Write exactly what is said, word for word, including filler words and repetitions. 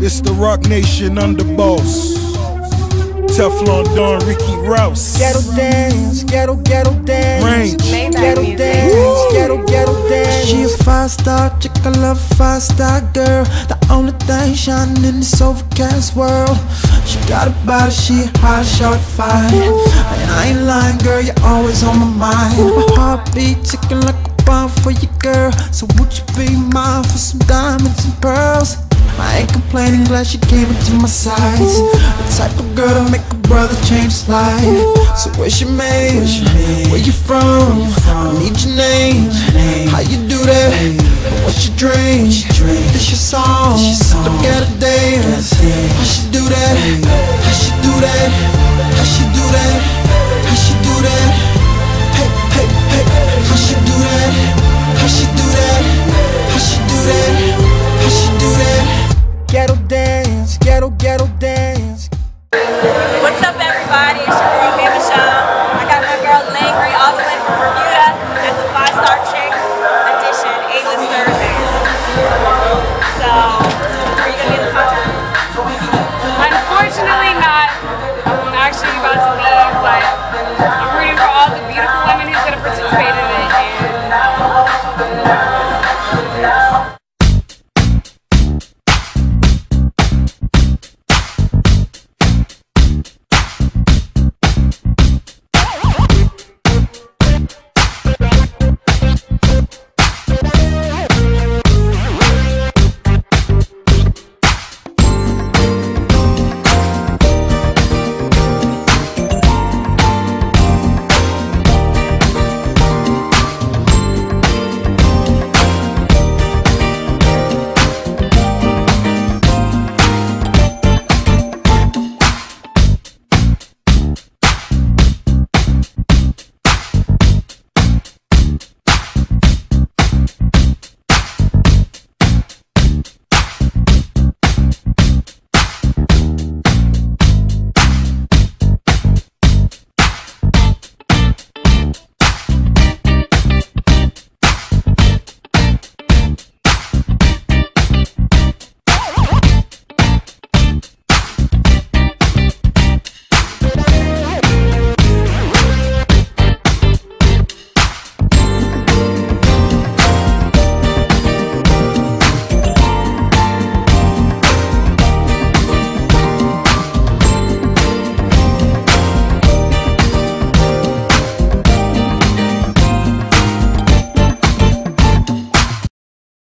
This the Rock Nation underboss. Teflon Don, Ricky Rouse. Ghetto dance, ghetto, ghetto dance. Range. Ghetto dance, ghetto, ghetto dance. She a five-star chick, I love a five-star girl. The only thing shining in this overcast world. She got a body, she a hot shot fire. And I ain't lying, girl, you're always on my mind. My heartbeat ticking like a bomb for you, girl. So would you be mine for some diamonds and pearls? I ain't complaining, glad she came into my sights. The type of girl to make a brother change his life. So where's your man? Where you from? I need your name. How you do that? What's your dream? This your song. Don't get it